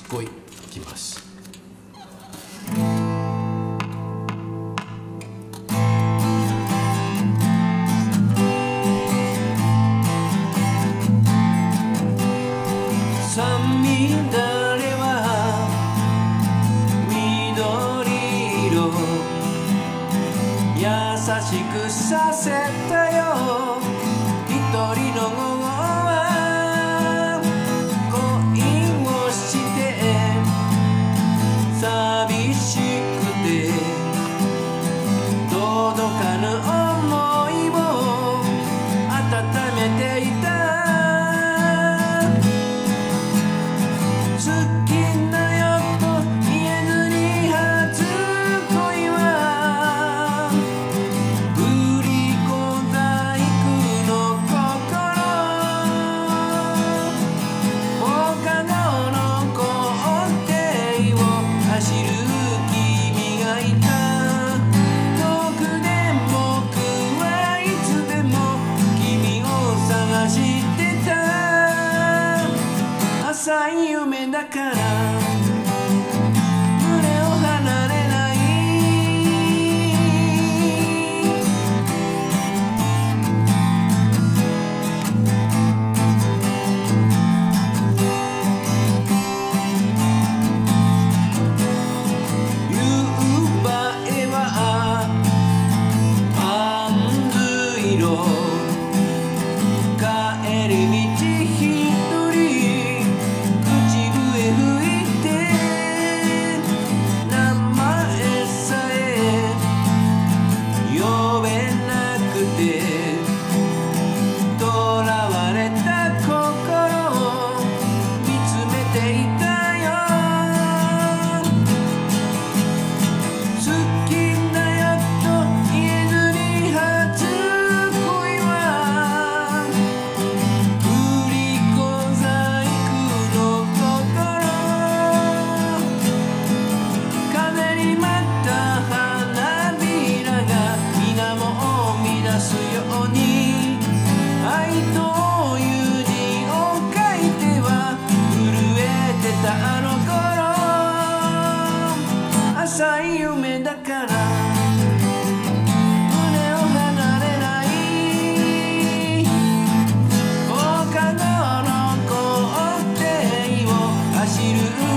ごいいきます。三味だれは緑色優しくさせたよ。一人の午後は恋をして寂しくて届かぬ想いを温めていた。好きだよと言えずに初恋は振り小細工の心。放課後の校庭を走る君がいた。遠くで僕はいつでも君を探してた。浅い夢だから胸を離れない。夕映えはパンズ色。帰り道一人口笛吹いて名前さえ呼べなくてとらわれた心を見つめていたよ。好きだよと言えずに初恋は振り小細工の心。風に舞った花びらが水面を乱すように愛という字を書いては震えてたあの頃。浅い夢だから胸を離れない。放課後の校庭を走る